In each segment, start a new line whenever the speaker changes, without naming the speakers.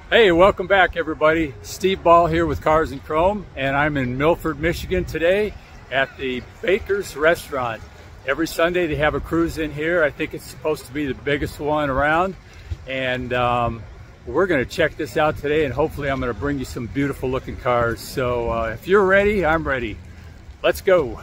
Hey, welcome back everybody. Steve Ball here with Cars and Chrome, and I'm in Milford, Michigan today at the Baker's Restaurant. Every Sunday they have a cruise in here. I think it's supposed to be the biggest one around, and we're going to check this out today, and hopefully I'm going to bring you some beautiful looking cars. So if you're ready, I'm ready. Let's go.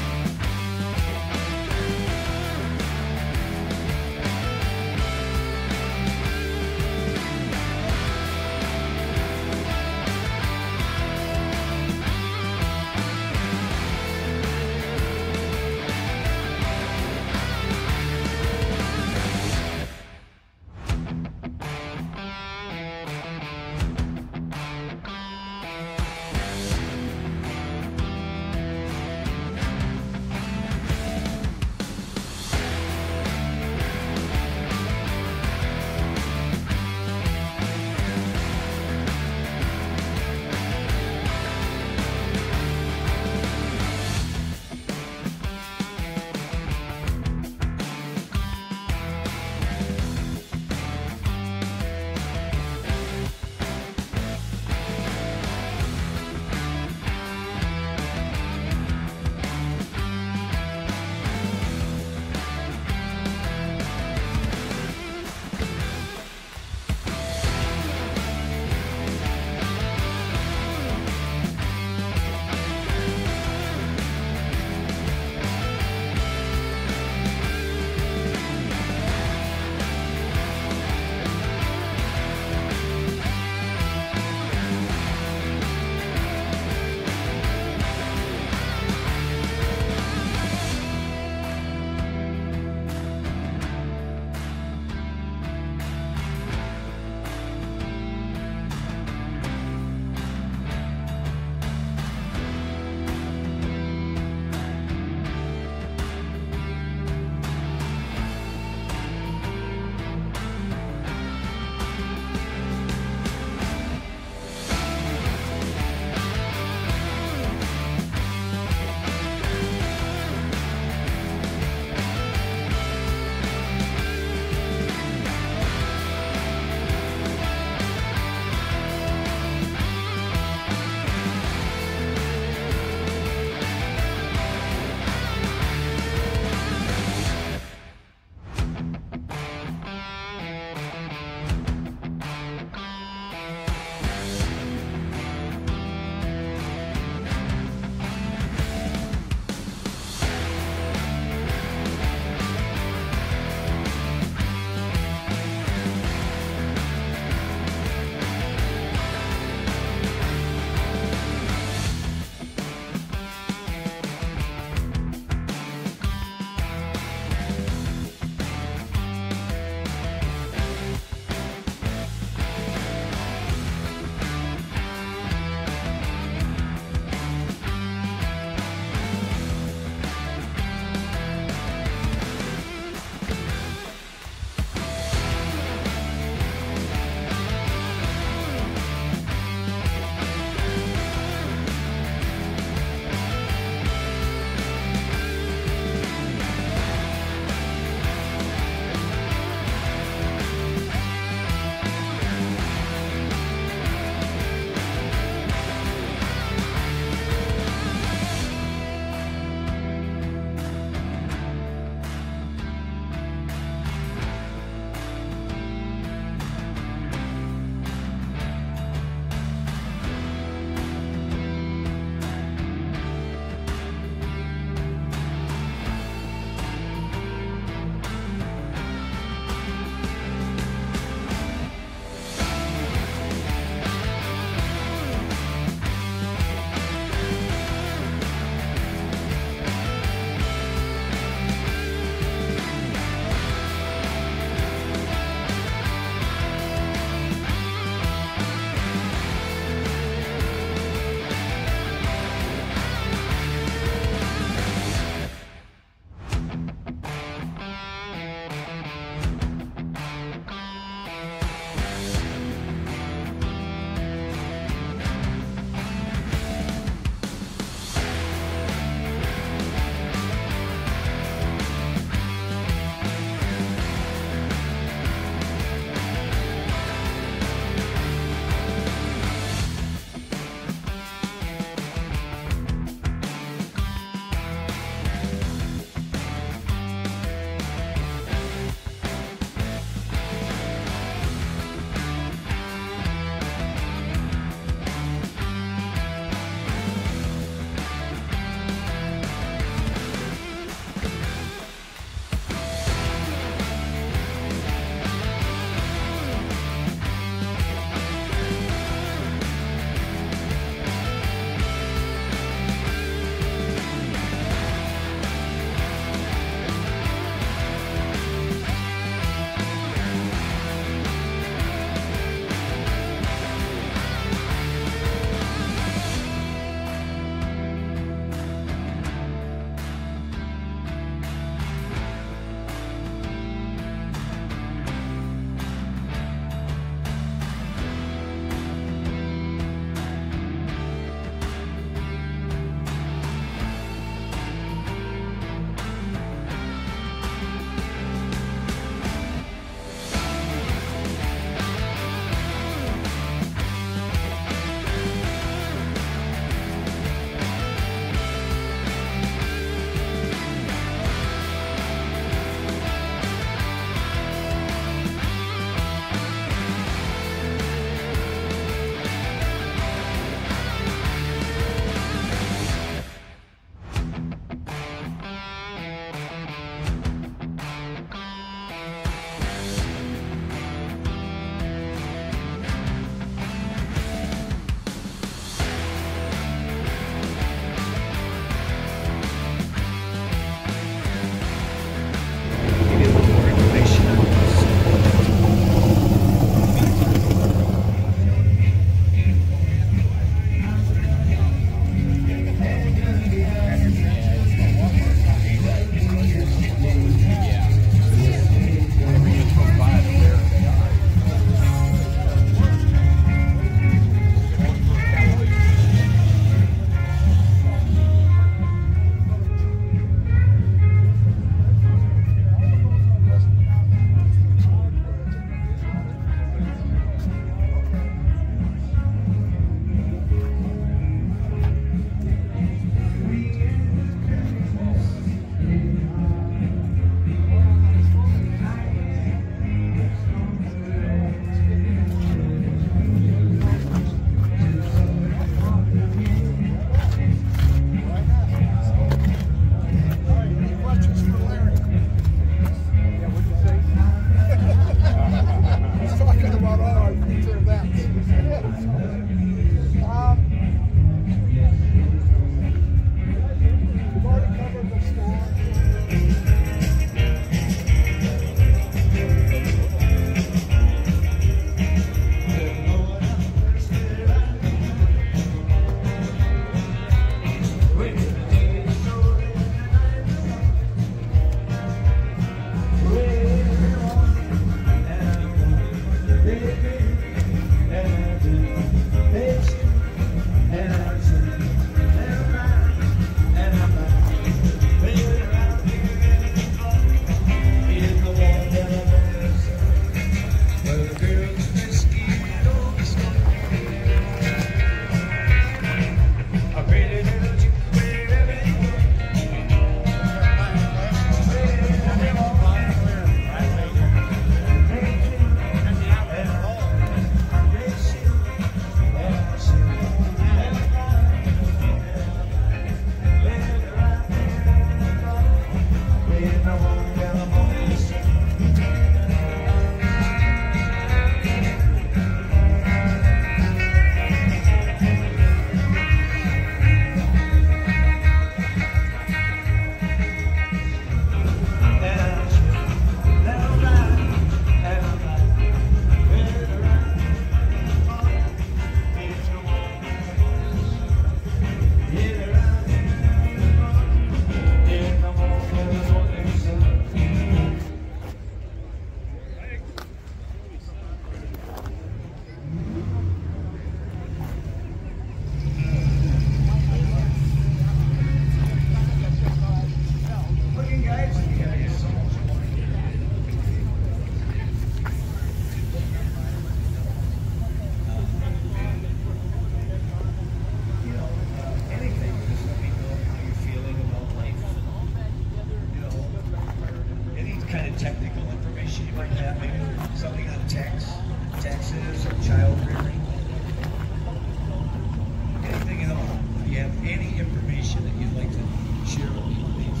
have any information that you'd like to share with me, please?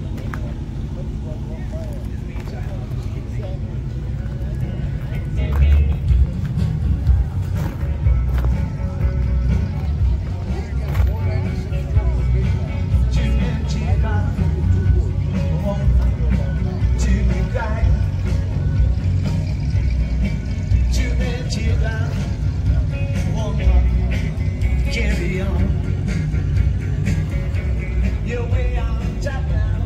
In the meantime, I'll just keep thinking. Carry on. You're way on top now.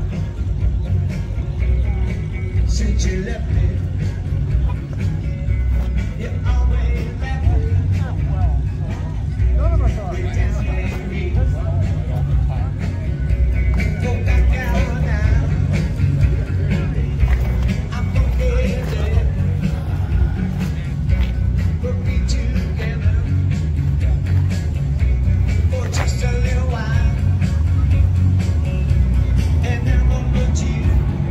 Since you left me, you always left me. None of us are. Way down in me. Go back down now. I'm forgetting. Put me together. Just a little while, and then we'll put you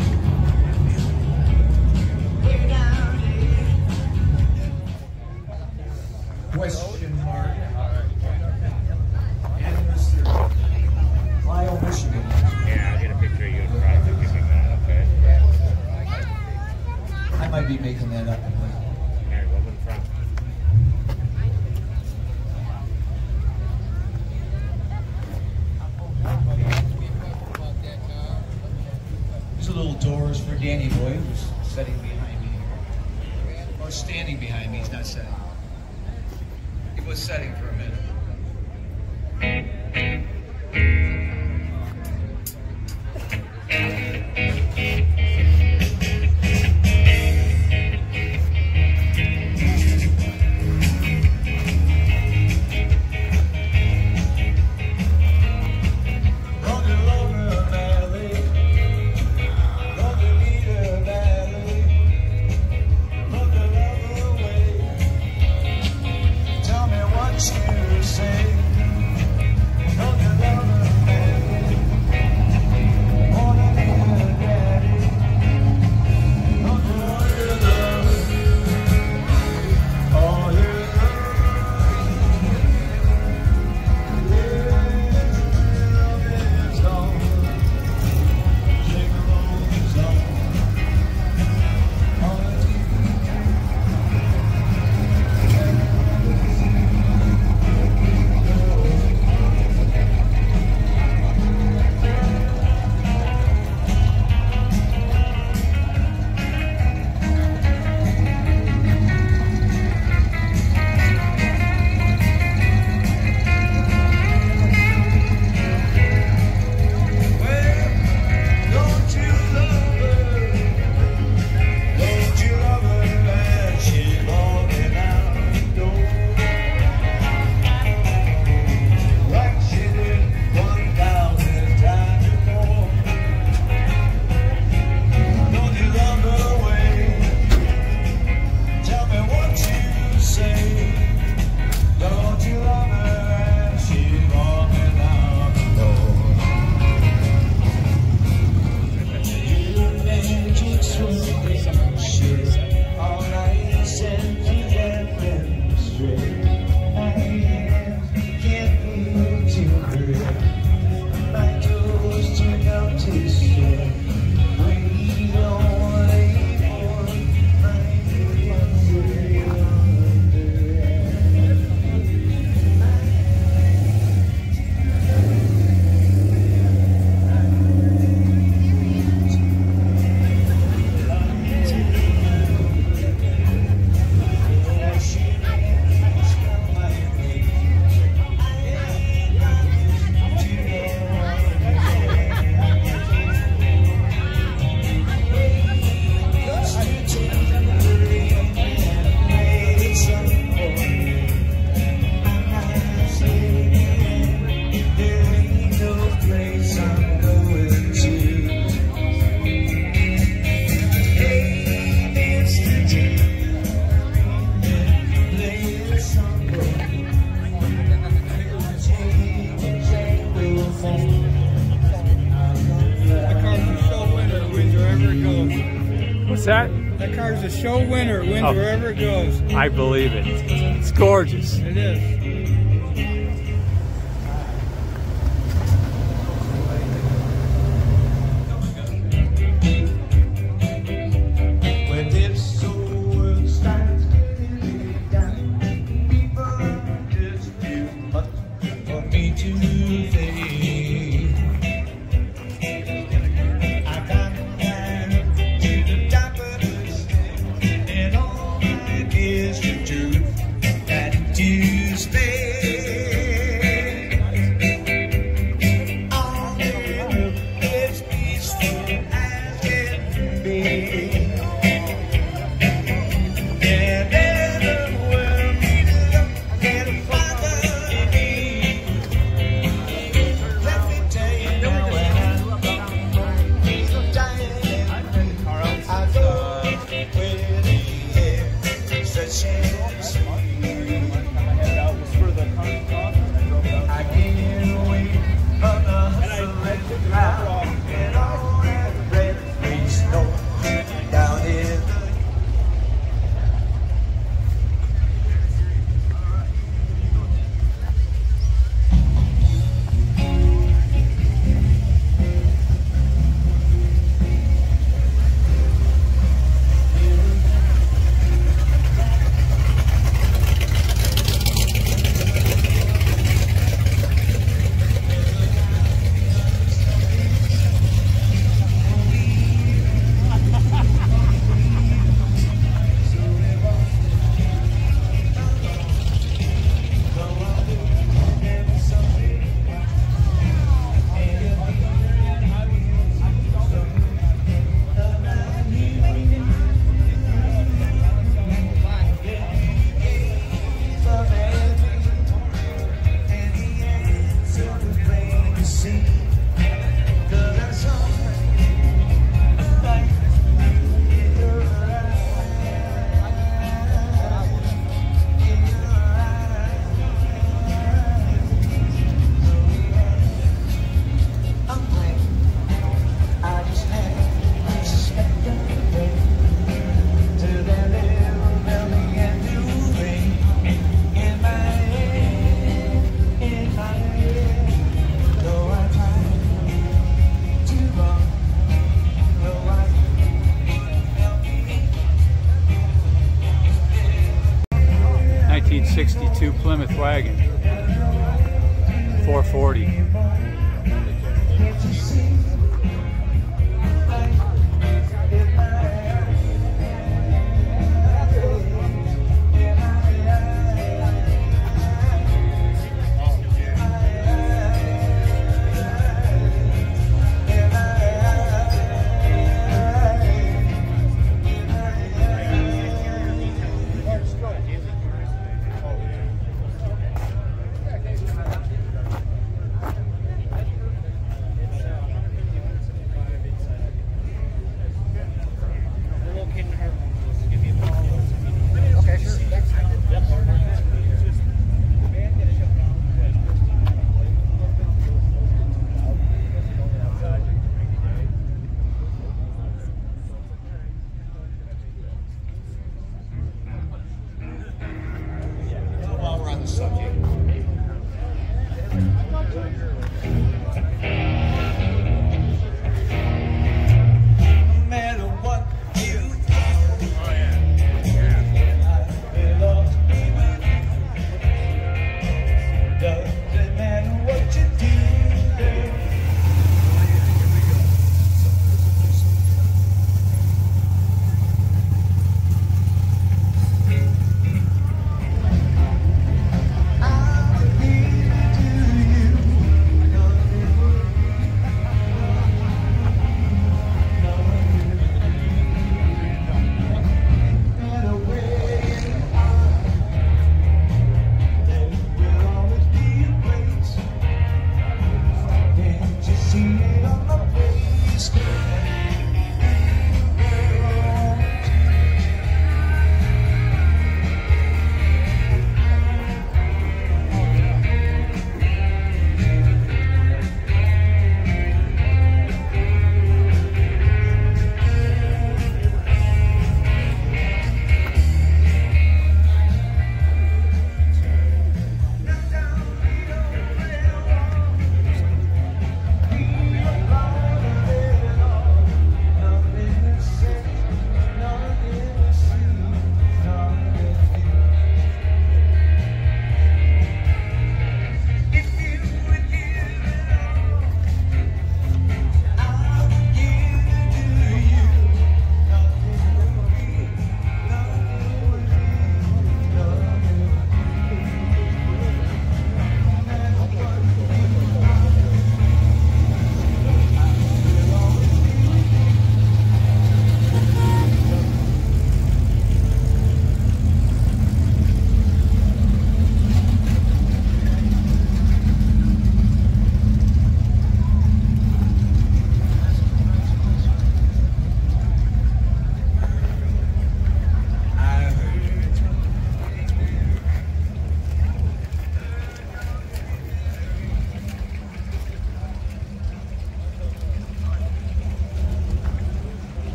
way down here. Question mark. And Mr. Lyle, Michigan.
Yeah, I'll get a picture of you in front. Give me that, okay?
I might be making that up.
Here, go in front.
These are little doors for Danny Boy, who's sitting behind me here. Or standing behind me, he's not sitting. He was sitting for a minute.
that?
That car's a show winner. It wins wherever it goes.
I believe it. It's gorgeous.
It is.
me to fade. I got down to the top of the stairs, and all I is to do that to stay. All is peaceful as it be. And everywhere we look and follow me. Let me tell you now when I'm dying, I go where the air sets me free. I get away from the hustle and the crowd and all that red face snow down in the
1962 Plymouth wagon, 440.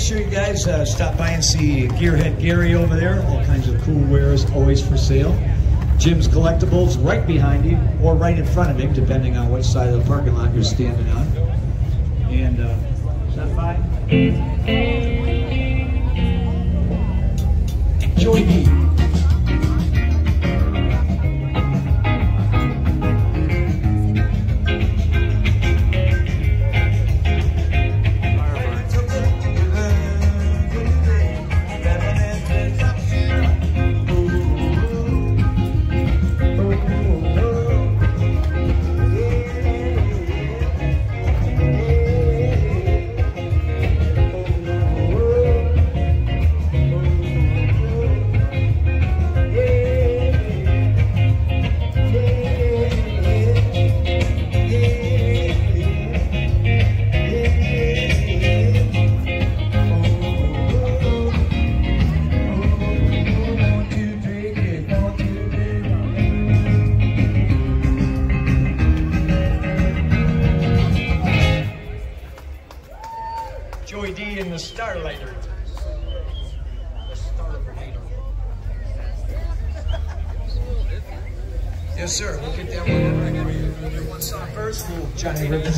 sure you guys stop by and see Gearhead Gary over there. All kinds of cool wares always for sale. Jim's Collectibles right behind him or right in front of him, depending on which side of the parking lot you're standing on. And is that fine? Joy D. Joey D and the Starlighter. The Starlighter. Yes, sir. We'll get that one. Get one song first. We'll Johnny Ribbons.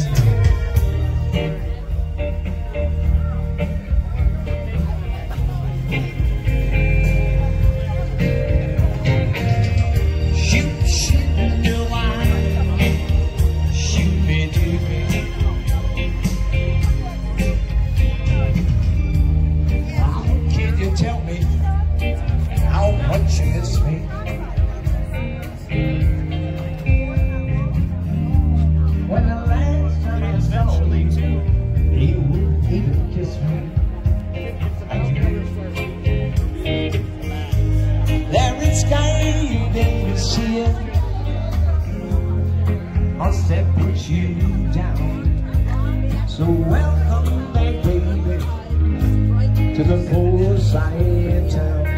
You down. So welcome back, baby, to the poor side of town.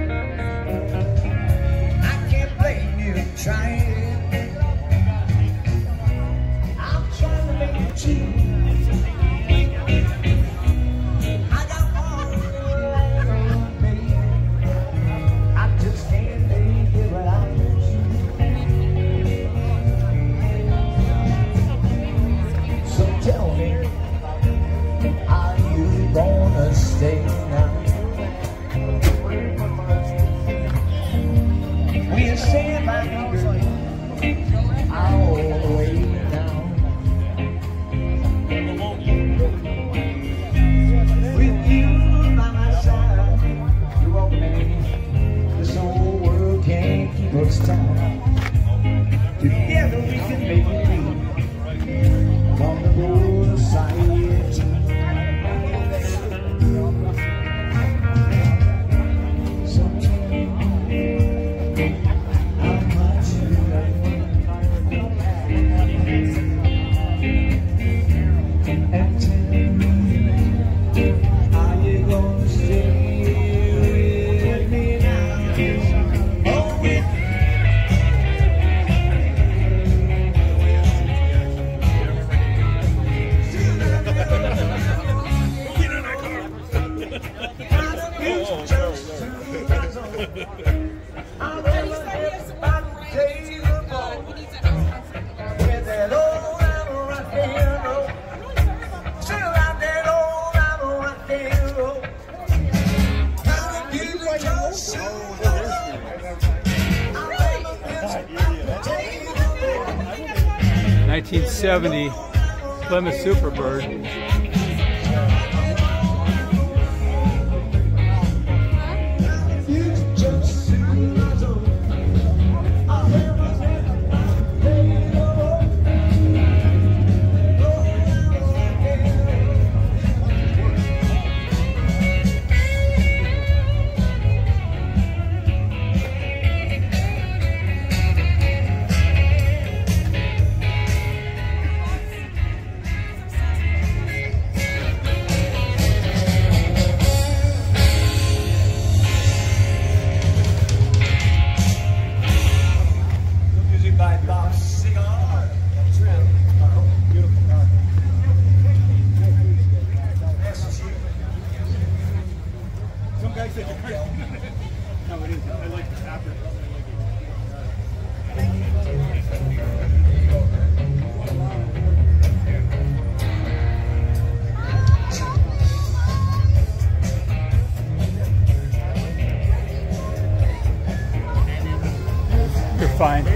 I can't blame you trying. I'm trying to make it too. I got all the baby. I just can't make it without you. Tell me, are you gonna stay now? We'll stay by all the way down. With you by my side, you won't make this whole world can't keep us down. Together we can make it through. On the road side, so tell me how much you love me, and tell me, are you gonna stay with me now? Oh, with me.
'70 Plymouth Superbird. You're fine.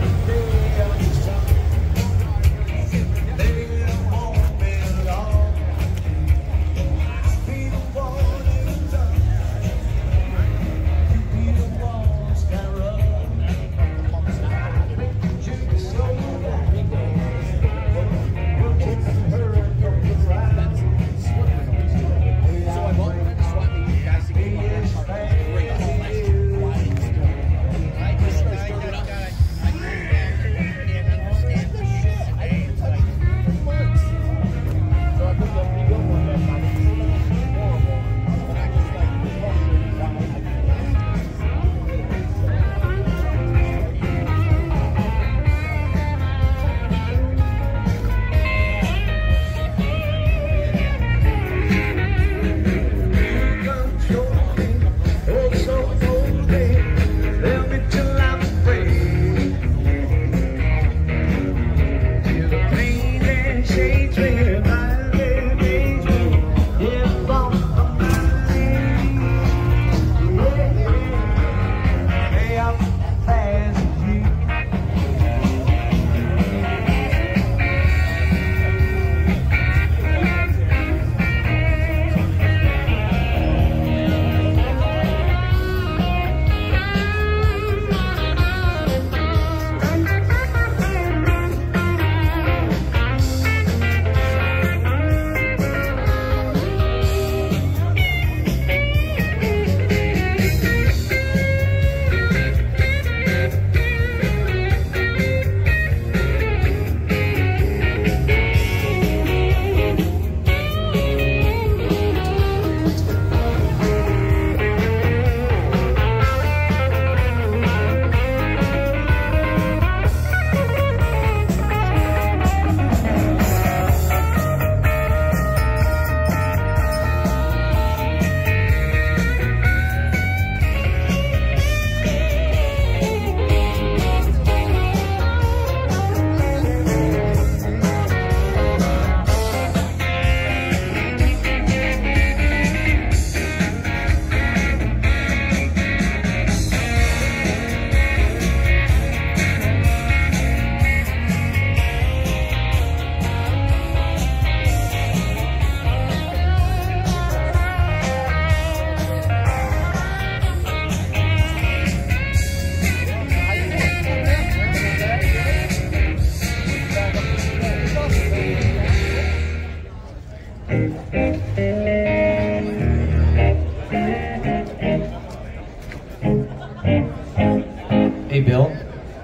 Hey, Bill.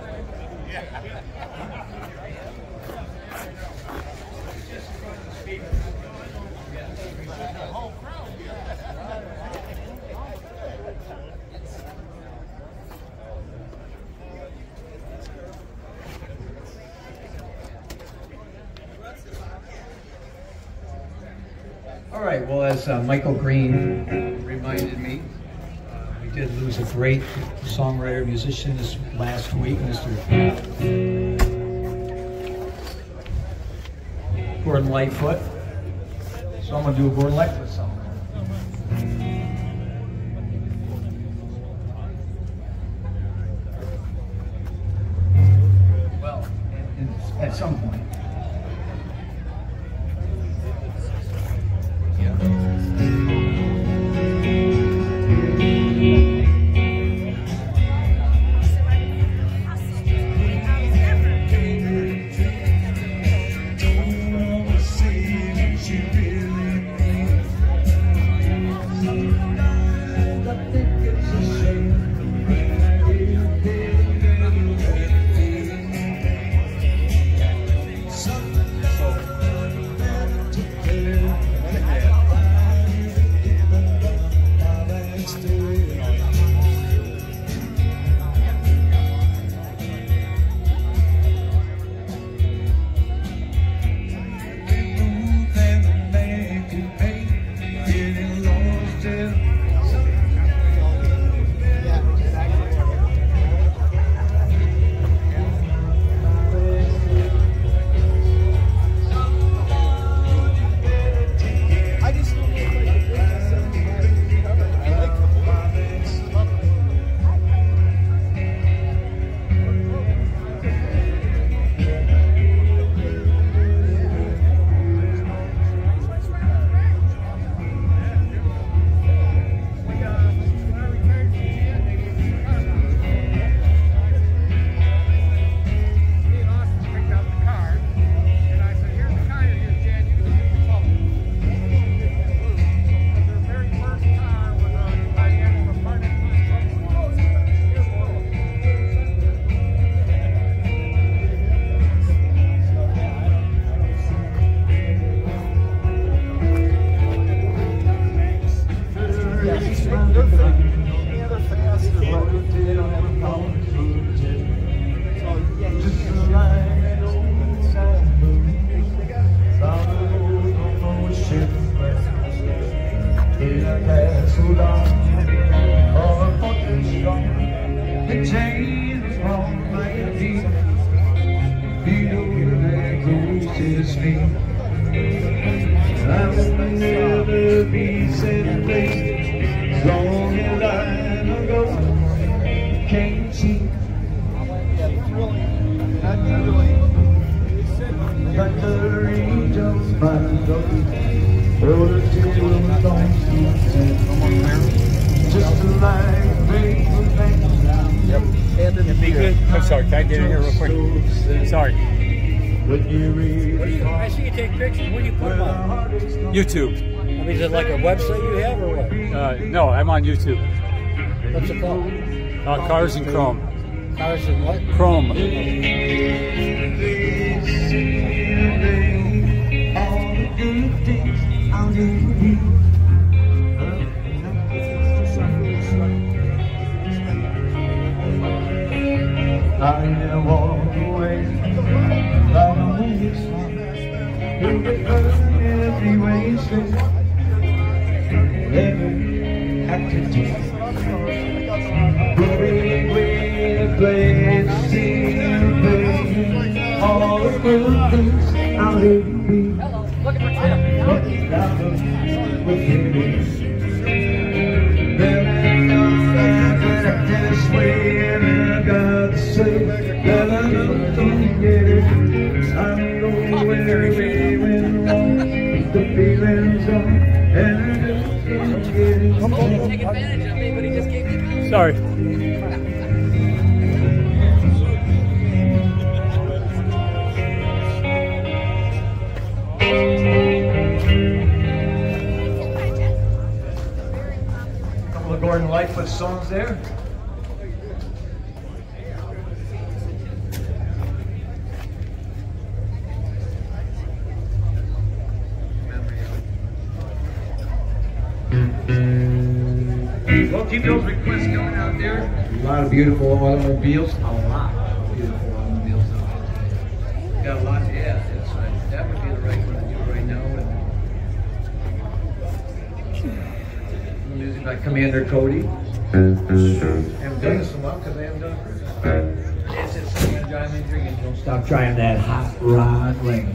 All right, well, as Michael Green reminded me, we did lose a great songwriter, musician this last week, Mr. Gordon Lightfoot. So I'm going to do a Gordon Lightfoot song. Well, at some point. me. I will never be same place as long as I'm ago. Can't see. But the range of my love, or the tale of songs just like paper things.
Yep. It'd be good. I'm sorry, can I get in here real quick? Sorry.
When you read,
I see you take pictures. What do you put them on?
YouTube.
I mean, is it like a website you have or what?
No, I'm on YouTube.
What's it called?
Cars and Chrome.
Cars and what?
Chrome.
all the good things I'll do for you. I walk away like a movie star. You'll get hurt every way you say. Never acted to play and sing and play all the good things I'll ever be. But without them, with you, there ain't no life like this way, and I gotta say that I don't get it. I know where we went wrong, the feelings on, and I just can't get it.
Take advantage of me, but he just gave me.
Sorry.
Couple of Gordon Lightfoot songs there. Well, keep those requests going out there. A lot of beautiful automobiles. A lot of beautiful automobiles out there. Got a lot. Yeah, that's right. That would be the right one to do right now. Music by Commander Cody. Haven't done this in a while because I haven't done it. It's something drive me drinking. Don't stop trying that hot rod lane.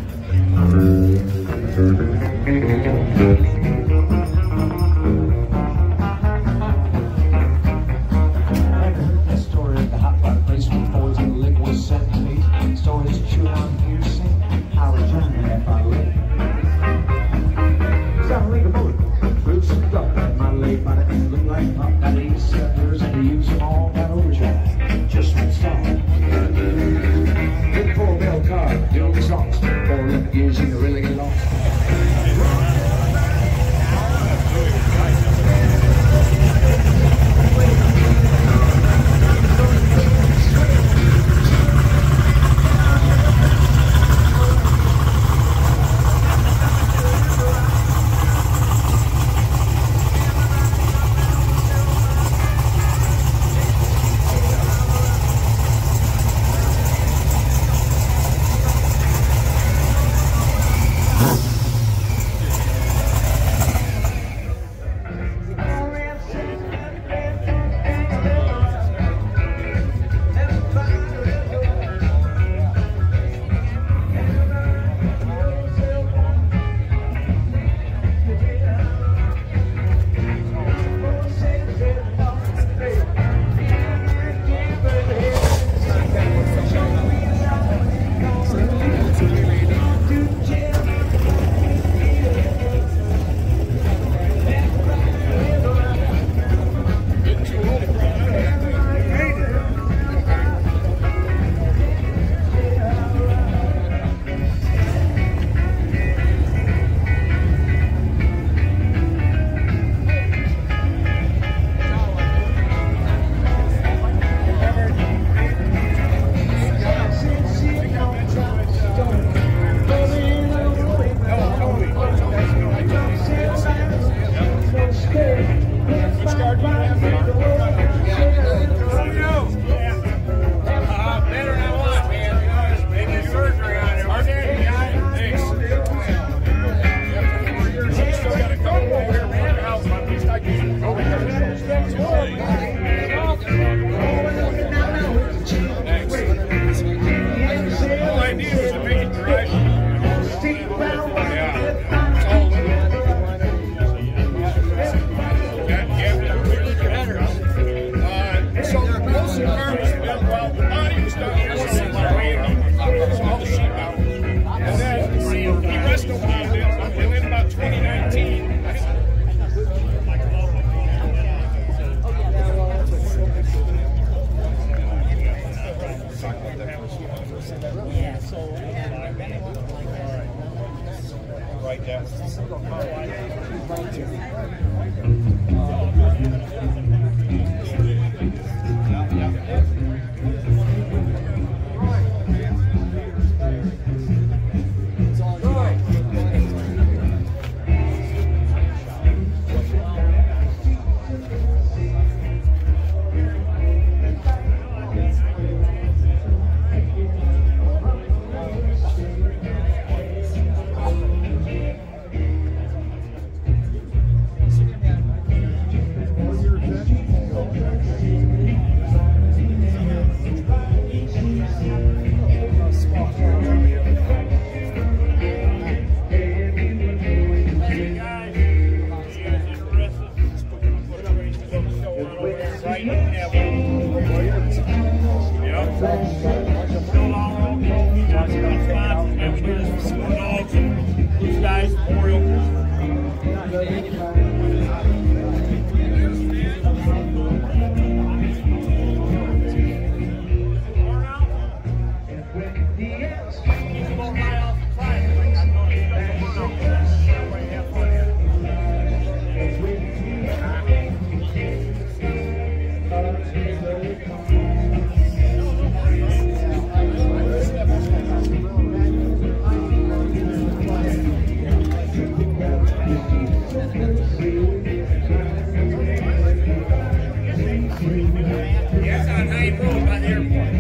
Yes, on High Road by the airport.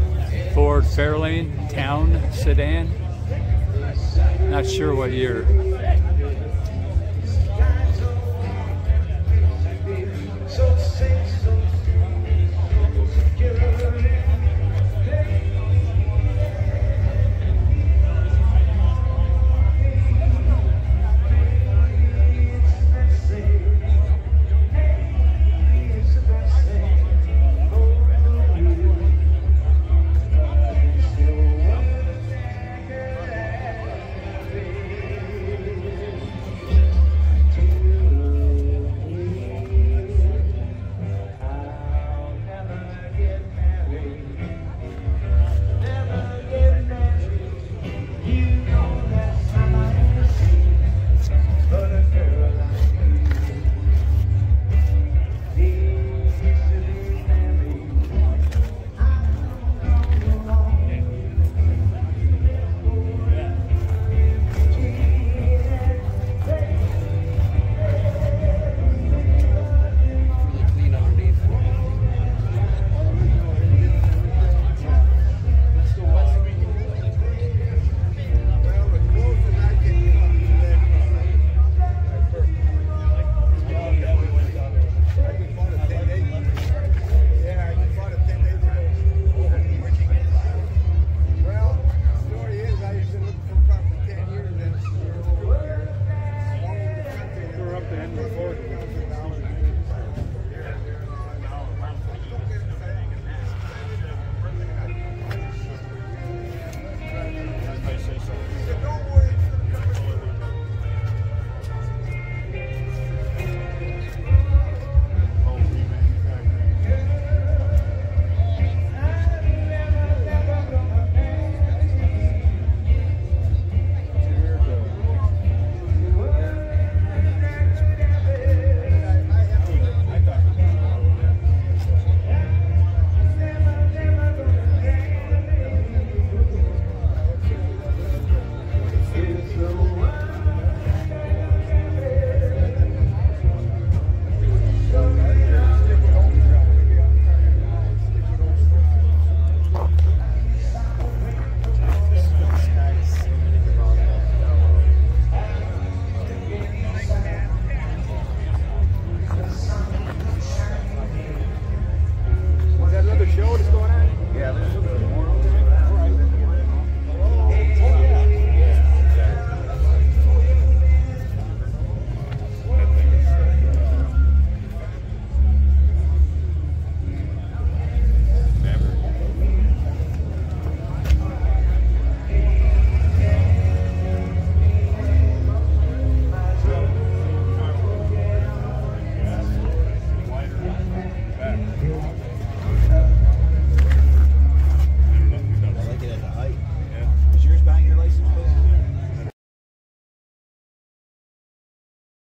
Fairlane Town sedan. Not sure what year.